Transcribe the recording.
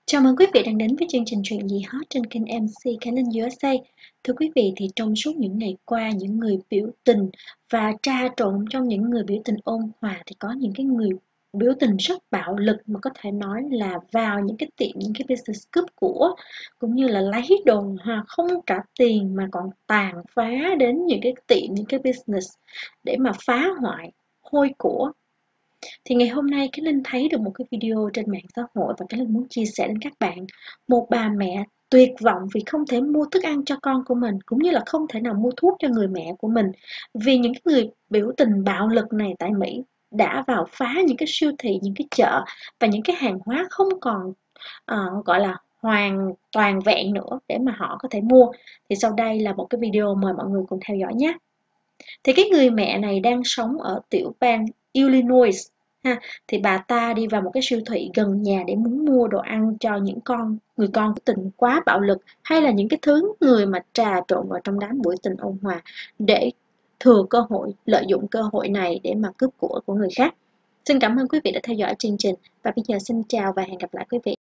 Chào mừng quý vị đang đến với chương trình Chuyện gì hot trên kênh MC Khánh Linh USA. Thưa quý vị, thì trong suốt những ngày qua, những người biểu tình và trà trộn trong những người biểu tình ôn hòa thì có những cái người biểu tình rất bạo lực, mà có thể nói là vào những cái tiệm, những cái business cướp của, cũng như là lấy đồ không trả tiền mà còn tàn phá đến những cái tiệm, những cái business để mà phá hoại, hôi của. Thì ngày hôm nay cái Linh thấy được một cái video trên mạng xã hội, và cái Linh muốn chia sẻ đến các bạn. Một bà mẹ tuyệt vọng vì không thể mua thức ăn cho con của mình, cũng như là không thể nào mua thuốc cho người mẹ của mình, vì những cái người biểu tình bạo lực này tại Mỹ đã vào phá những cái siêu thị, những cái chợ, và những cái hàng hóa không còn gọi là hoàn toàn vẹn nữa để mà họ có thể mua. Thì sau đây là một cái video, mời mọi người cùng theo dõi nhé. Thì cái người mẹ này đang sống ở tiểu bang Illinois ha. Thì bà ta đi vào một cái siêu thị gần nhà để muốn mua đồ ăn cho những người con của tình quá bạo lực, hay là những cái thứ người mà trà trộn vào trong đám buổi tình ôn hòa để thừa cơ hội, lợi dụng cơ hội này để mà cướp của người khác. Xin cảm ơn quý vị đã theo dõi chương trình, và bây giờ xin chào và hẹn gặp lại quý vị.